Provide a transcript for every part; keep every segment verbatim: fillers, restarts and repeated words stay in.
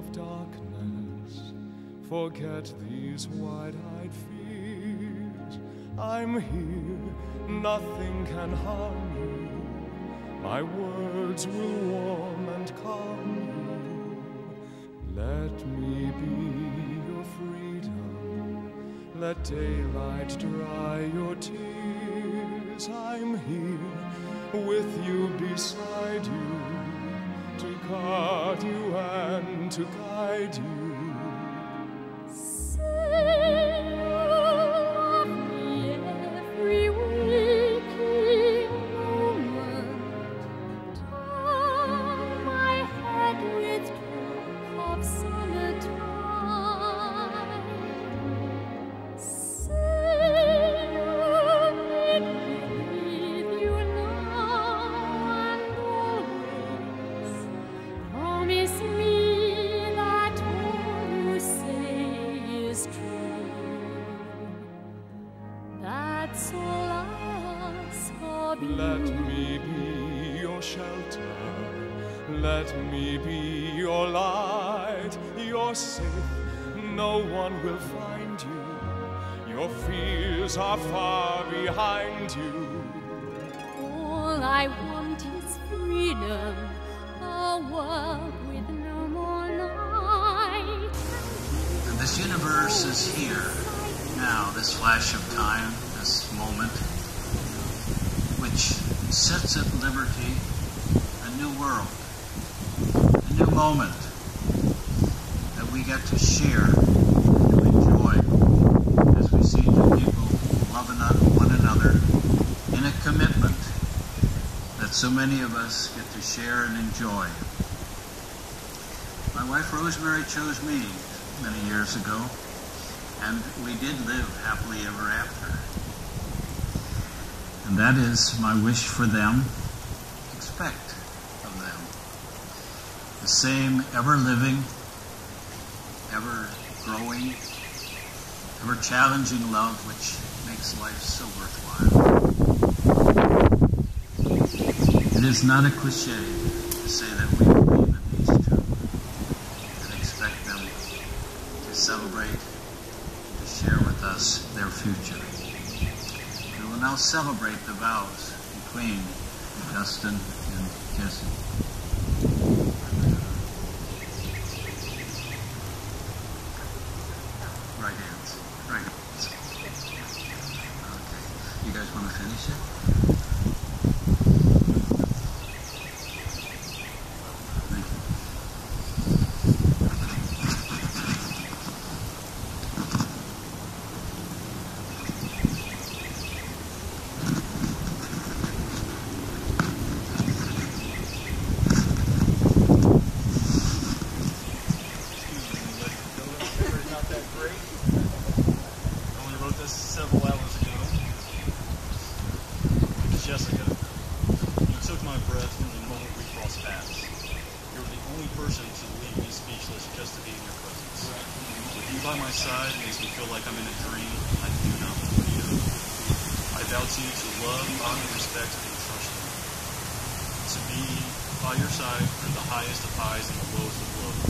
of darkness, forget these wide-eyed fears. I'm here, nothing can harm you. My words will warm and calm you. Let me be your freedom. Let daylight dry your tears. I'm here with you, beside you, to guard you and to guide you. Say you love me every waking moment. Turn my head with droop of summertime. Say you need me with you now and always. Promise me that all you say is true. That's all I ask of you. Let me be your shelter. Let me be your light. You're safe, no one will find you. Your fears are far behind you. All I want is freedom, a world with no more night. And this universe is here, now, this flash of time, this moment, which sets at liberty a new world, a new moment that we get to share and to enjoy as we see two people loving one another in a commitment that so many of us get to share and enjoy. My wife Rosemary chose me many years ago, and we did live happily ever after. And that is my wish for them, expect of them. The same ever-living, ever-growing, ever-challenging love which makes life so worthwhile. It is not a cliche to say that we believe in these two and expect them to celebrate, to share with us their future. We will now celebrate the vows between Justin and Jesse. Right hands. Right hands. Okay. You guys want to finish it? Thank you. Several hours ago. Jessica, you took my breath from the moment we crossed paths. You're the only person to leave me speechless just to be in your presence. With you by my side makes me feel like I'm in a dream I do not want to be in. I vow to you to love, honor, respect, and trust you. To be by your side through the highest of highs and the lowest of lows.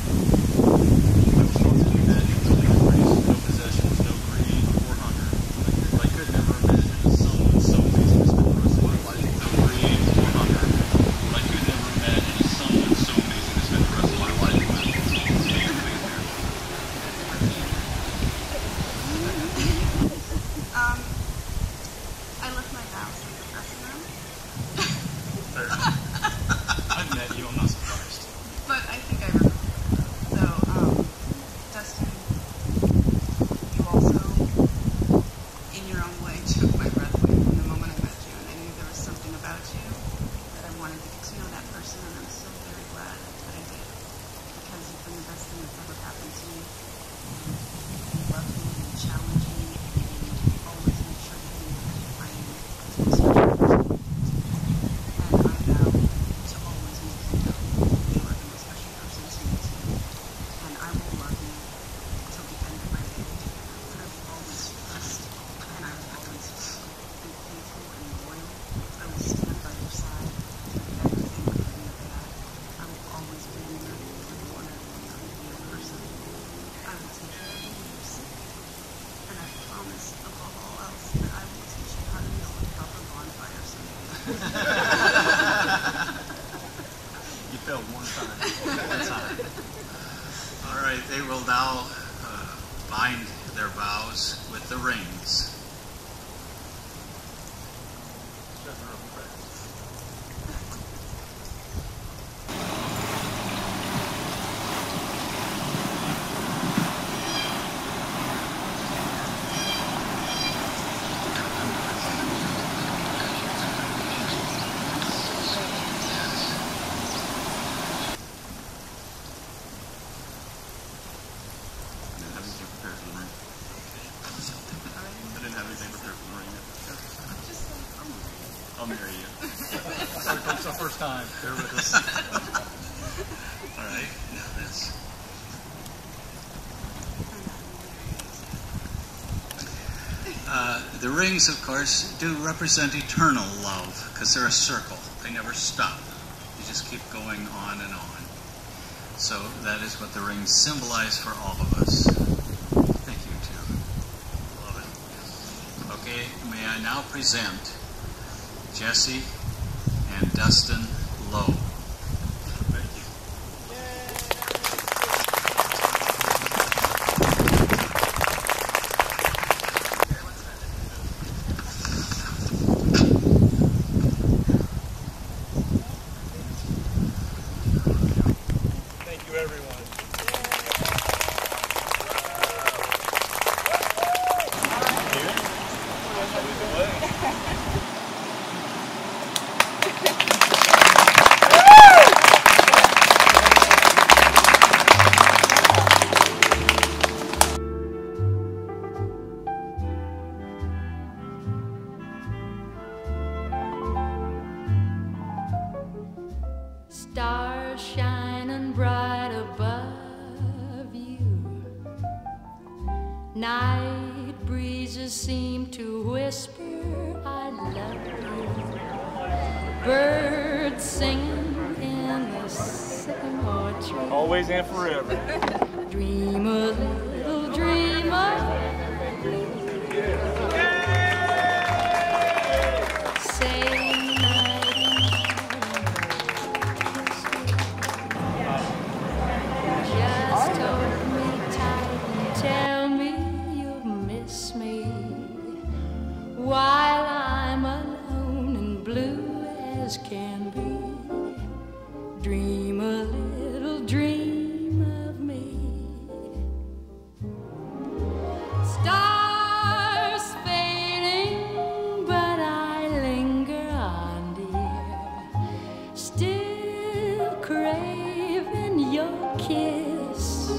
I was taught to do that in no memories, no possessions, no greed or hunger. I could never imagine someone so amazing to spend the rest of my life with. No greed or hunger. I could never imagine someone so amazing to spend the rest of my life with. Um, I left my vows in the dressing room. Fair enough. I've met you, I'm not surprised. But I think I They will now uh, bind their vows with the rings. I'll marry you. It's our first time. Bear with us. All right. Now this. Uh, the rings, of course, do represent eternal love because they're a circle. They never stop. You just keep going on and on. So that is what the rings symbolize for all of us. Thank you, too. Love it. Okay, may I now present Jesse and Dustin Lowe. Thank you. Thank you, everyone. Stars shining bright above you. Night breezes seem to whisper, I love you. Birds singing in the sycamore tree. Always and forever. Dream a little dream of saying just hold me tight and tell me you'll miss me while I'm alone and blue as can be. Dream a little dream of me. Stars fading, but I linger on, dear, still craving your kiss.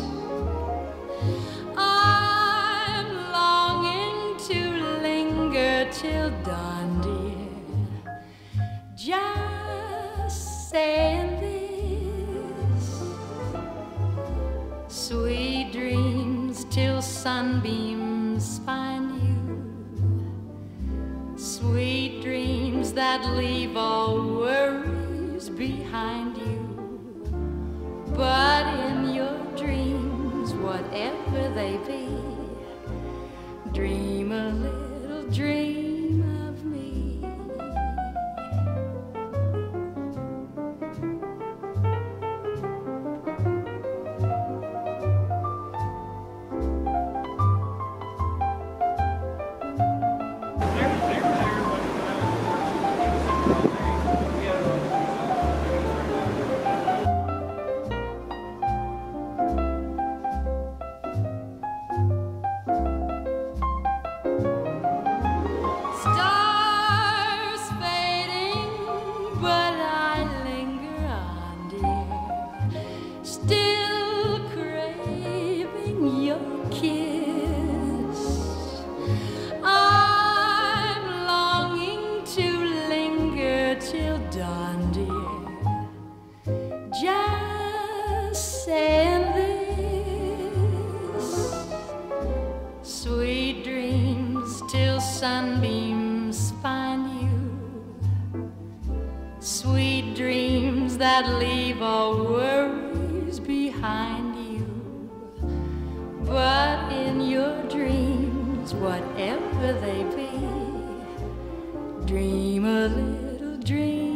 I'm longing to linger till dawn, dear, just saying this. Sweet dreams till sunbeams find you. Sweet dreams that leave all worries behind you. But in your dreams, whatever they be, dream a little dream of me. Stars fading, but I linger on, dear, still craving your kiss. I'm longing to linger till dawn, dear, just saying this. Sweet dreams till sunbeams find you. Sweet dreams that leave all worries behind you. But in your dreams, whatever they be, dream a little dream